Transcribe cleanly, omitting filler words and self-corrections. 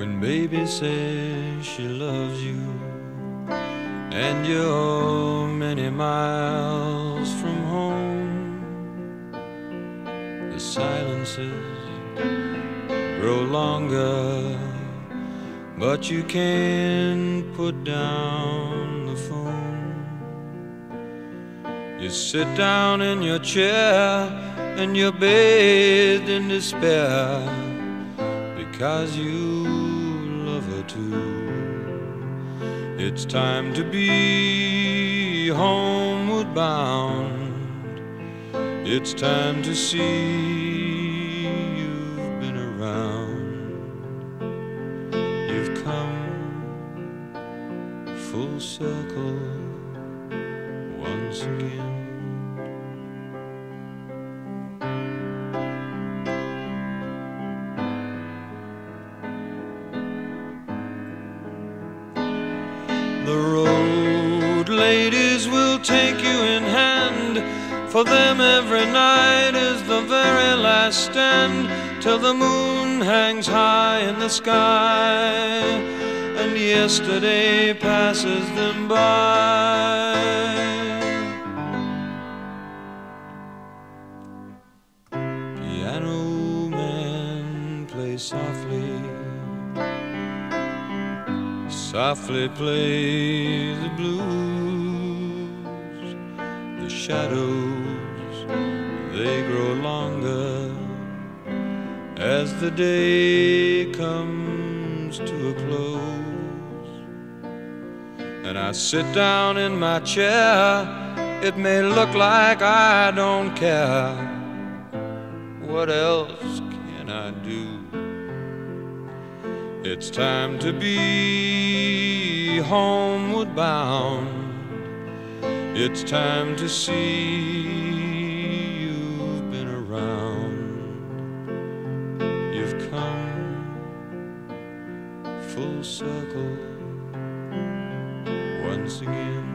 When baby says she loves you and you're many miles from home, the silences grow longer, but you can't put down the phone. You sit down in your chair and you're bathed in despair because you love her too. It's time to be homeward bound. It's time to see you've been around. You've come full circle once again. The road ladies will take you in hand. For them every night is the very last stand, till the moon hangs high in the sky and yesterday passes them by. Piano man, play softly, softly play the blues. The shadows, they grow longer as the day comes to a close. And I sit down in my chair. It may look like I don't care. What else can I do? It's time to be homeward bound. It's time to see you've been around. You've come full circle once again.